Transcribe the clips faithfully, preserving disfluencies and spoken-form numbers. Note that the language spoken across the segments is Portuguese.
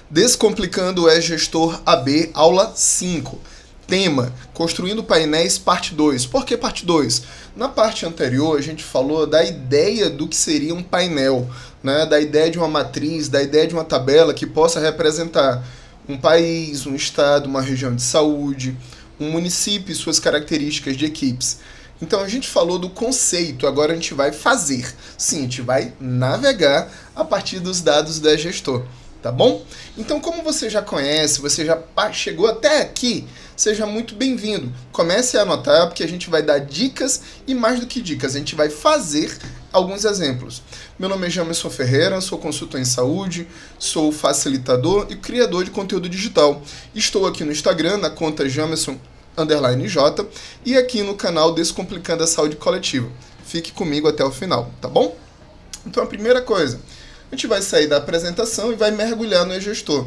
Descomplicando o eGestor A B, aula cinco. Tema, construindo painéis, parte dois. Por que parte dois? Na parte anterior, a gente falou da ideia do que seria um painel, né? Da ideia de uma matriz, da ideia de uma tabela que possa representar um país, um estado, uma região de saúde, um município e suas características de equipes. Então a gente falou do conceito, agora a gente vai fazer. Sim, a gente vai navegar a partir dos dados do eGestor. Tá bom? Então, como você já conhece, você já chegou até aqui, seja muito bem-vindo. Comece a anotar, porque a gente vai dar dicas e mais do que dicas, a gente vai fazer alguns exemplos. Meu nome é Jamerson Ferreira, sou consultor em saúde, sou facilitador e criador de conteúdo digital. Estou aqui no Instagram, na conta Jamerson underline J, e aqui no canal Descomplicando a Saúde Coletiva. Fique comigo até o final, tá bom? Então, a primeira coisa, a gente vai sair da apresentação e vai mergulhar no eGestor.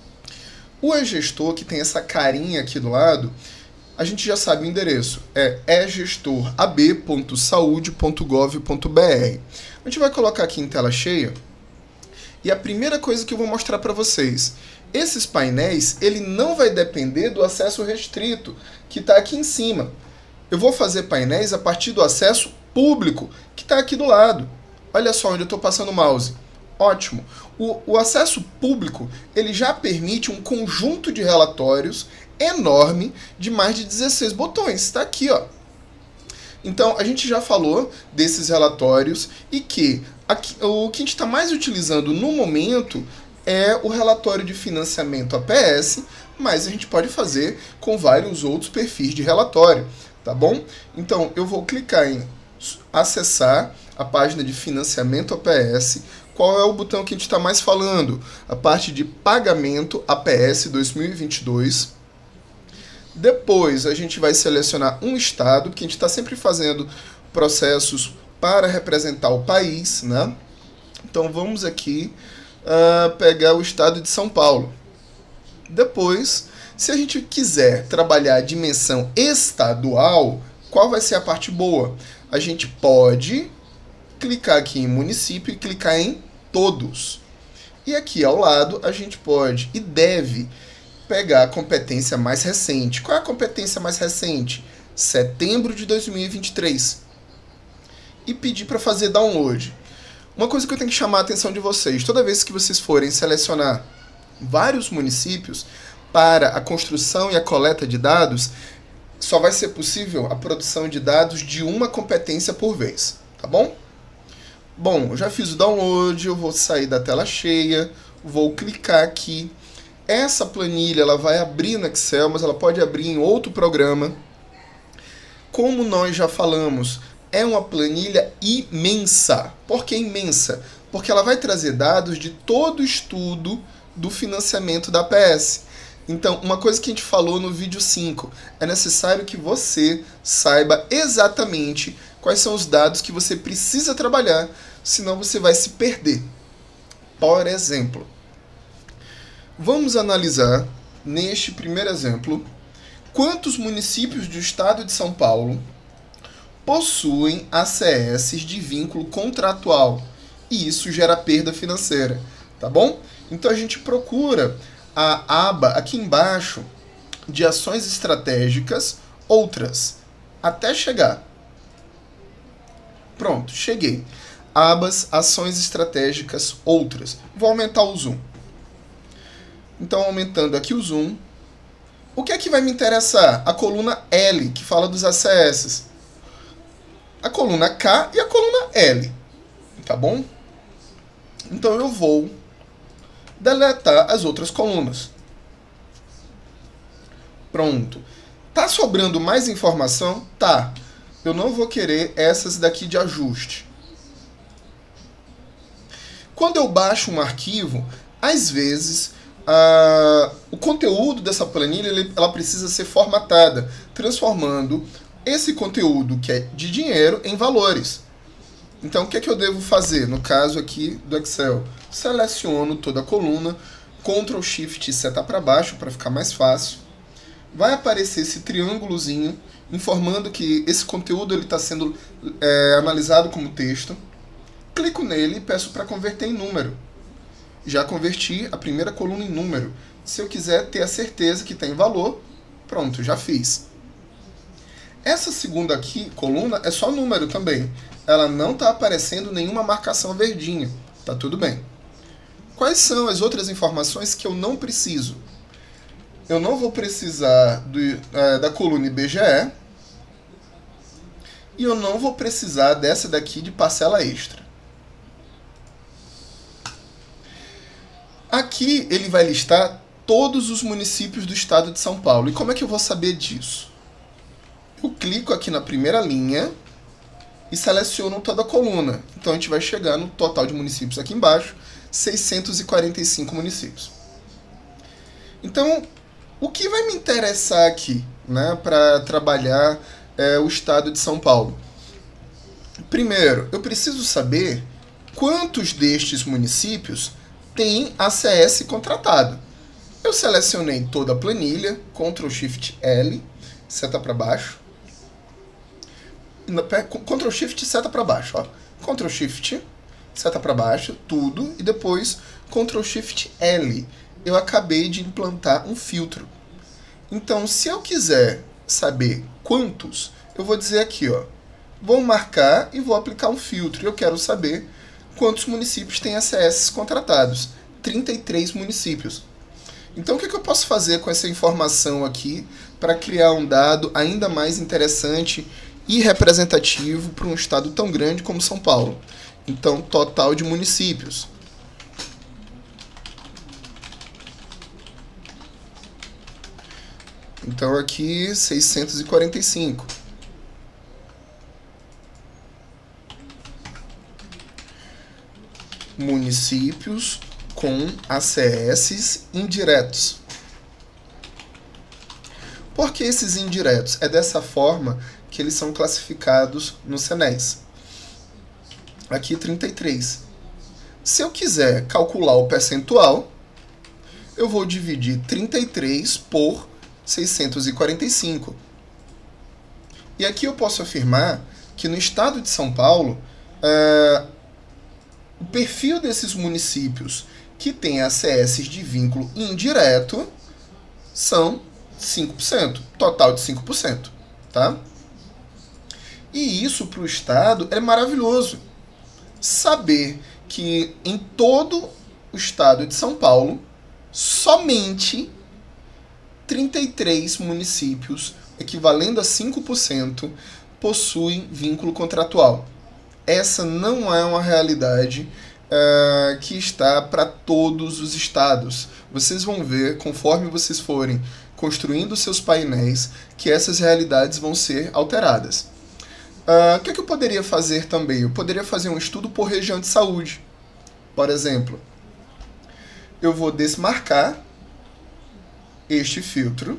O eGestor, que tem essa carinha aqui do lado, a gente já sabe o endereço. É egestor a b ponto saude ponto gov ponto b r. A gente vai colocar aqui em tela cheia. E a primeira coisa que eu vou mostrar para vocês. Esses painéis, ele não vai depender do acesso restrito, que está aqui em cima. Eu vou fazer painéis a partir do acesso público, que está aqui do lado. Olha só onde eu estou passando o mouse. Ótimo. O, o acesso público, ele já permite um conjunto de relatórios enorme de mais de dezesseis botões. Está aqui, ó. Então, a gente já falou desses relatórios e que aqui, o que a gente está mais utilizando no momento é o relatório de financiamento A P S, mas a gente pode fazer com vários outros perfis de relatório, tá bom? Então, eu vou clicar em acessar a página de financiamento A P S. Qual é o botão que a gente está mais falando? A parte de pagamento A P S dois mil e vinte e dois. Depois a gente vai selecionar um estado, porque a gente está sempre fazendo processos para representar o país, né? Então vamos aqui uh, pegar o estado de São Paulo. Depois, se a gente quiser trabalhar a dimensão estadual, qual vai ser a parte boa? A gente pode clicar aqui em município e clicar em todos. E aqui ao lado a gente pode e deve pegar a competência mais recente. Qual é a competência mais recente? Setembro de dois mil e vinte e três. E pedir para fazer download. Uma coisa que eu tenho que chamar a atenção de vocês, toda vez que vocês forem selecionar vários municípios para a construção e a coleta de dados, só vai ser possível a produção de dados de uma competência por vez, tá bom? Bom, eu já fiz o download, eu vou sair da tela cheia, vou clicar aqui. Essa planilha ela vai abrir no Excel, mas ela pode abrir em outro programa. Como nós já falamos, é uma planilha imensa. Por que imensa? Porque ela vai trazer dados de todo o estudo do financiamento da A P S. Então, uma coisa que a gente falou no vídeo cinco, é necessário que você saiba exatamente quais são os dados que você precisa trabalhar, senão você vai se perder. Por exemplo, vamos analisar, neste primeiro exemplo, quantos municípios do estado de São Paulo possuem A C S de vínculo contratual, e isso gera perda financeira, tá bom? Então a gente procura a aba aqui embaixo de ações estratégicas, outras, até chegar. Pronto, cheguei. Abas, ações estratégicas, outras. Vou aumentar o zoom. Então, aumentando aqui o zoom. O que é que vai me interessar? A coluna L, que fala dos A C S. A coluna K e a coluna L. Tá bom? Então, eu vou deletar as outras colunas. Pronto. Tá sobrando mais informação? Tá. Eu não vou querer essas daqui de ajuste. Quando eu baixo um arquivo, às vezes, a, o conteúdo dessa planilha ele, ela precisa ser formatada, transformando esse conteúdo que é de dinheiro em valores. Então, o que é que eu devo fazer? No caso aqui do Excel, seleciono toda a coluna, control shift e seta para baixo para ficar mais fácil. Vai aparecer esse triângulozinho informando que esse conteúdo está sendo é, analisado como texto. Clico nele e peço para converter em número. Já converti a primeira coluna em número. Se eu quiser ter a certeza que tem valor, pronto, já fiz. Essa segunda aqui, coluna, é só número também. Ela não está aparecendo nenhuma marcação verdinha. Tá tudo bem. Quais são as outras informações que eu não preciso? Eu não vou precisar do, é, da coluna I B G E. E eu não vou precisar dessa daqui de parcela extra. Aqui ele vai listar todos os municípios do estado de São Paulo. E como é que eu vou saber disso? Eu clico aqui na primeira linha e seleciono toda a coluna. Então a gente vai chegar no total de municípios aqui embaixo, seiscentos e quarenta e cinco municípios. Então, o que vai me interessar aqui, né, para trabalhar é, o estado de São Paulo? Primeiro, eu preciso saber quantos destes municípios têm A C S contratado. Eu selecionei toda a planilha, control shift L, seta para baixo. control shift seta para baixo, ó. control shift seta para baixo, tudo, e depois control shift L. Eu acabei de implantar um filtro. Então, se eu quiser saber quantos, eu vou dizer aqui, ó, vou marcar e vou aplicar um filtro. Eu quero saber quantos municípios têm A C S contratados. trinta e três municípios. Então, o que, que eu posso fazer com essa informação aqui para criar um dado ainda mais interessante e representativo para um estado tão grande como São Paulo? Então, total de municípios. Então, aqui, seiscentos e quarenta e cinco. Municípios com A C S indiretos. Por que esses indiretos? É dessa forma que eles são classificados no Senes. Aqui, trinta e três. Se eu quiser calcular o percentual, eu vou dividir trinta e três por seiscentos e quarenta e cinco. E aqui eu posso afirmar que no estado de São Paulo, uh, o perfil desses municípios que têm A C S de vínculo indireto são cinco por cento, total de cinco por cento. Tá? E isso para o estado é maravilhoso. Saber que em todo o estado de São Paulo, somente trinta e três municípios, equivalendo a cinco por cento, possuem vínculo contratual. Essa não é uma realidade uh, que está para todos os estados. Vocês vão ver, conforme vocês forem construindo seus painéis, que essas realidades vão ser alteradas. Uh, o que, é que eu poderia fazer também? Eu poderia fazer um estudo por região de saúde. Por exemplo, eu vou desmarcar este filtro.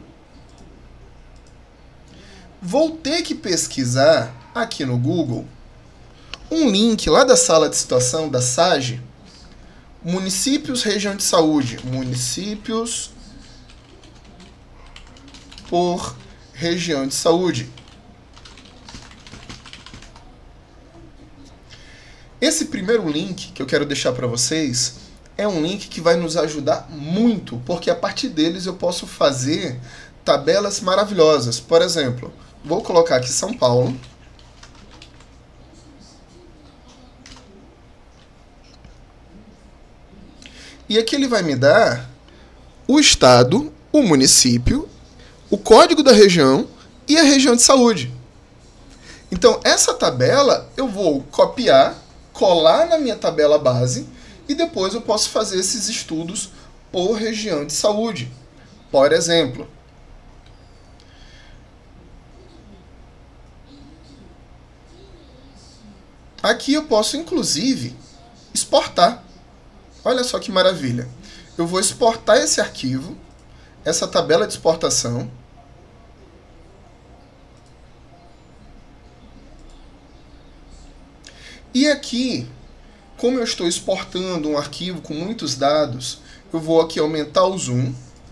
Vou ter que pesquisar aqui no Google um link lá da sala de situação da S A G, municípios, região de saúde, municípios por região de saúde. Esse primeiro link que eu quero deixar para vocês é um link que vai nos ajudar muito, porque a partir deles eu posso fazer tabelas maravilhosas. Por exemplo, vou colocar aqui São Paulo. E aqui ele vai me dar o estado, o município, o código da região e a região de saúde. Então, essa tabela eu vou copiar, colar na minha tabela base e depois eu posso fazer esses estudos por região de saúde. Por exemplo, aqui eu posso, inclusive, exportar. Olha só que maravilha. Eu vou exportar esse arquivo, essa tabela de exportação. E aqui, como eu estou exportando um arquivo com muitos dados, eu vou aqui aumentar o zoom.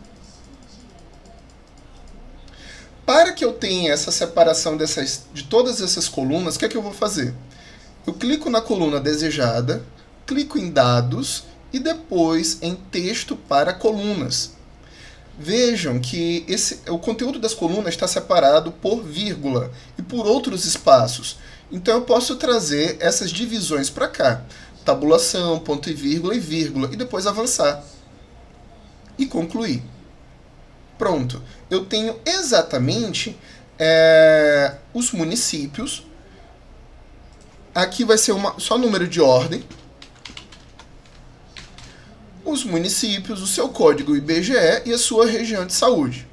Para que eu tenha essa separação dessas, de todas essas colunas, o que é que eu vou fazer? Eu clico na coluna desejada, clico em dados e depois em texto para colunas. Vejam que esse, o conteúdo das colunas está separado por vírgula e por outros espaços. Então eu posso trazer essas divisões para cá. Tabulação, ponto e vírgula e vírgula. E depois avançar. E concluir. Pronto. Eu tenho exatamente é, os municípios. Aqui vai ser uma, só número de ordem. Os municípios, o seu código I B G E e a sua região de saúde.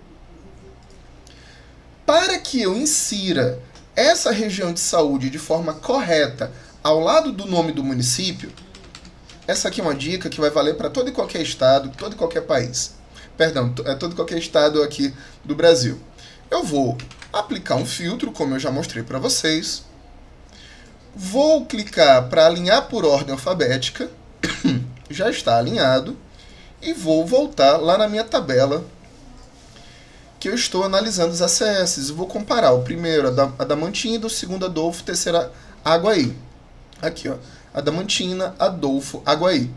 Para que eu insira essa região de saúde de forma correta ao lado do nome do município, essa aqui é uma dica que vai valer para todo e qualquer estado, todo e qualquer país. Perdão, é todo e qualquer estado aqui do Brasil. Eu vou aplicar um filtro, como eu já mostrei para vocês. Vou clicar para alinhar por ordem alfabética. Já está alinhado, e vou voltar lá na minha tabela que eu estou analisando os A C S. Vou comparar o primeiro, Adamantina, o segundo, Adolfo, o terceiro, Aguaí. Aqui, ó, Adamantina, Adolfo, Aguaí.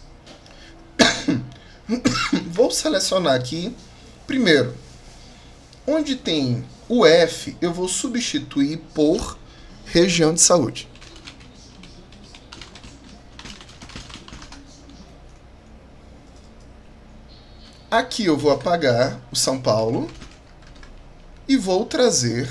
Vou selecionar aqui, primeiro, onde tem o F, eu vou substituir por região de saúde. Aqui eu vou apagar o São Paulo e vou trazer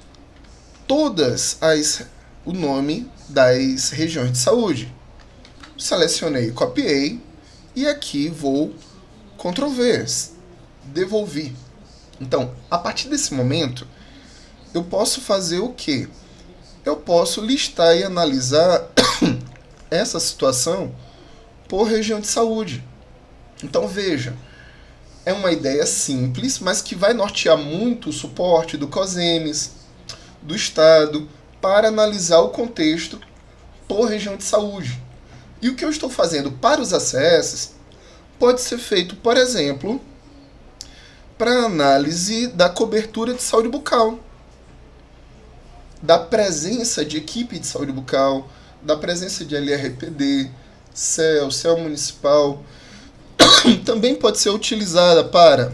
todas as o nome das regiões de saúde. Selecionei, copiei e aqui vou control V, devolver. Então, a partir desse momento, eu posso fazer o quê? Eu posso listar e analisar essa situação por região de saúde. Então, veja. É uma ideia simples, mas que vai nortear muito o suporte do COSEMES, do Estado, para analisar o contexto por região de saúde. E o que eu estou fazendo para os A C S pode ser feito, por exemplo, para análise da cobertura de saúde bucal, da presença de equipe de saúde bucal, da presença de L R P D, C E L, C E L municipal. Também pode ser utilizada para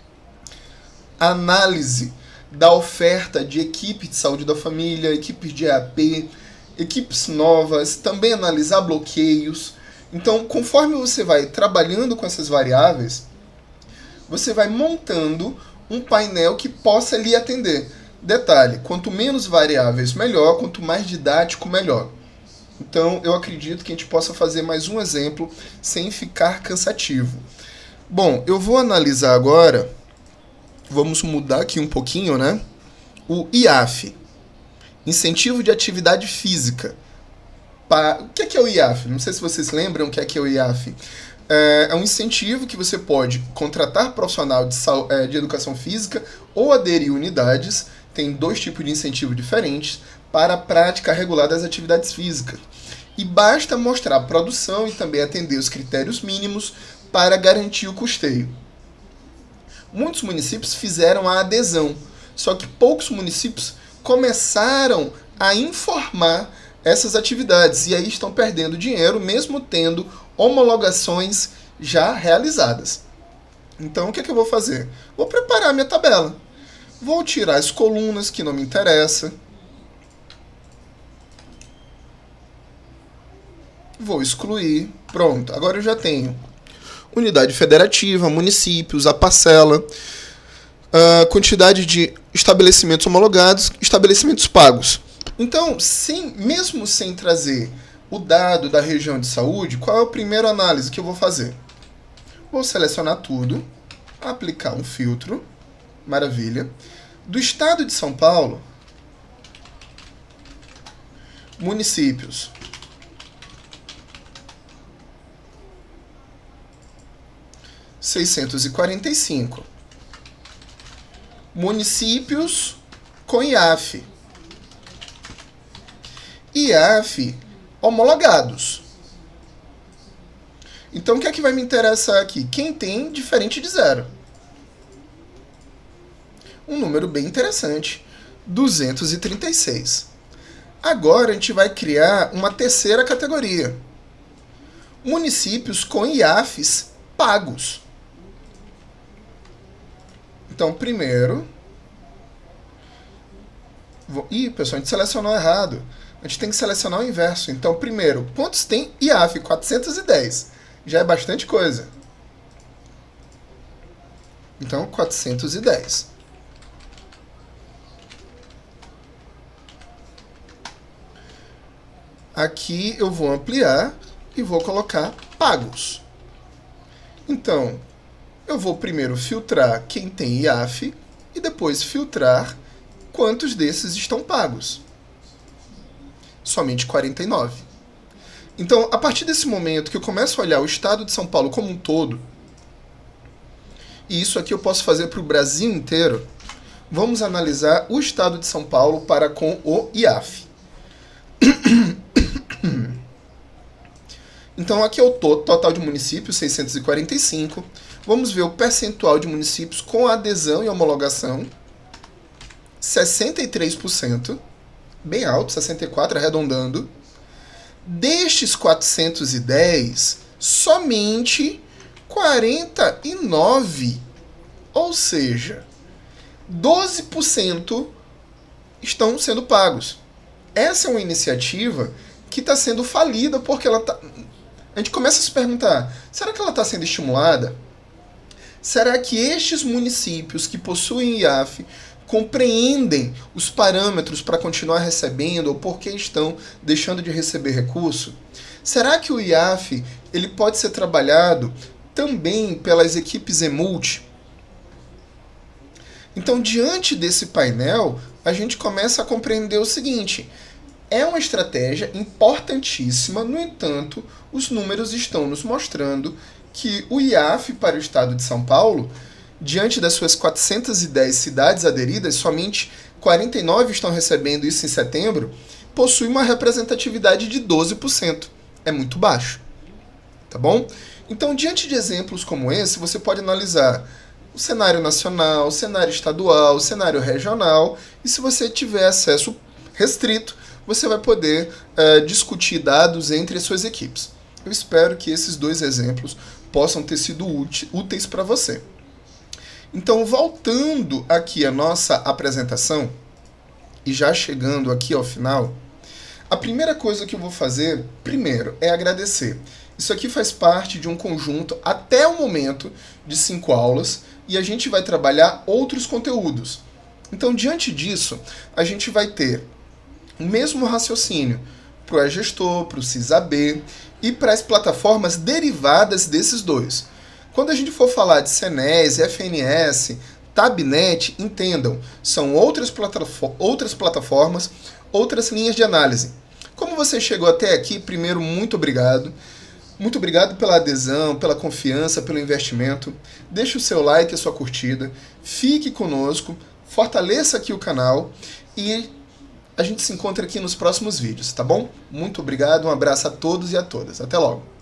análise da oferta de equipe de saúde da família, equipes de E A P, equipes novas, também analisar bloqueios. Então, conforme você vai trabalhando com essas variáveis, você vai montando um painel que possa lhe atender. Detalhe, quanto menos variáveis, melhor, quanto mais didático, melhor. Então, eu acredito que a gente possa fazer mais um exemplo sem ficar cansativo. Bom, eu vou analisar agora, vamos mudar aqui um pouquinho, né? O I A F, Incentivo de Atividade Física. O que é o I A F? Não sei se vocês lembram o que é o I A F. É um incentivo que você pode contratar profissional de, de educação física ou aderir a unidades. Tem dois tipos de incentivo diferentes para a prática regular das atividades físicas. E basta mostrar a produção e também atender os critérios mínimos para garantir o custeio. Muitos municípios fizeram a adesão, só que poucos municípios começaram a informar essas atividades e aí estão perdendo dinheiro mesmo tendo homologações já realizadas. Então o que é que eu vou fazer? Vou preparar minha tabela. Vou tirar as colunas que não me interessam. Vou excluir. Pronto, agora eu já tenho unidade federativa, municípios, a parcela, a quantidade de estabelecimentos homologados, estabelecimentos pagos. Então, sem, mesmo sem trazer o dado da região de saúde, qual é a primeira análise que eu vou fazer? Vou selecionar tudo, aplicar um filtro, maravilha. Do estado de São Paulo, municípios. seiscentos e quarenta e cinco. Municípios com I A F. I A F homologados. Então, o que é que vai me interessar aqui? Quem tem diferente de zero. Um número bem interessante. duzentos e trinta e seis. Agora, a gente vai criar uma terceira categoria. municípios com I A Fs pagos. Então, primeiro... Vou... Ih, pessoal, a gente selecionou errado. A gente tem que selecionar o inverso. Então, primeiro, quantos tem I A F? quatrocentos e dez. Já é bastante coisa. Então, quatrocentos e dez. Aqui eu vou ampliar e vou colocar pagos. Então, eu vou primeiro filtrar quem tem I A F e depois filtrar quantos desses estão pagos. Somente quarenta e nove. Então, a partir desse momento que eu começo a olhar o estado de São Paulo como um todo, e isso aqui eu posso fazer para o Brasil inteiro, vamos analisar o estado de São Paulo para com o I A F. Então, aqui é o total de municípios, seiscentos e quarenta e cinco. Vamos ver o percentual de municípios com adesão e homologação. sessenta e três por cento. Bem alto, sessenta e quatro por cento arredondando. Destes quatrocentos e dez, somente quarenta e nove, ou seja, doze por cento estão sendo pagos. Essa é uma iniciativa que está sendo falida porque ela tá... A gente começa a se perguntar, será que ela está sendo estimulada? Será que estes municípios que possuem I A F compreendem os parâmetros para continuar recebendo ou por que estão deixando de receber recurso? Será que o I A F ele pode ser trabalhado também pelas equipes EMULT? Então, diante desse painel, a gente começa a compreender o seguinte: é uma estratégia importantíssima, no entanto, os números estão nos mostrando que o I A F para o estado de São Paulo, diante das suas quatrocentas e dez cidades aderidas, somente quarenta e nove estão recebendo isso em setembro, possui uma representatividade de doze por cento. É muito baixo. Tá bom? Então, diante de exemplos como esse, você pode analisar o cenário nacional, o cenário estadual, o cenário regional, e se você tiver acesso restrito, você vai poder uh, discutir dados entre as suas equipes. Eu espero que esses dois exemplos possam ter sido úteis para você. Então, voltando aqui à nossa apresentação, e já chegando aqui ao final, a primeira coisa que eu vou fazer, primeiro, é agradecer. Isso aqui faz parte de um conjunto, até o momento, de cinco aulas, e a gente vai trabalhar outros conteúdos. Então, diante disso, a gente vai ter o mesmo raciocínio para o E-Gestor, para o SysAB e para as plataformas derivadas desses dois. Quando a gente for falar de Senes, F N S, Tabnet, entendam, são outras, plataform outras plataformas, outras linhas de análise. Como você chegou até aqui, primeiro, muito obrigado. Muito obrigado pela adesão, pela confiança, pelo investimento. Deixe o seu like, a sua curtida. Fique conosco, fortaleça aqui o canal e a gente se encontra aqui nos próximos vídeos, tá bom? Muito obrigado, um abraço a todos e a todas. Até logo!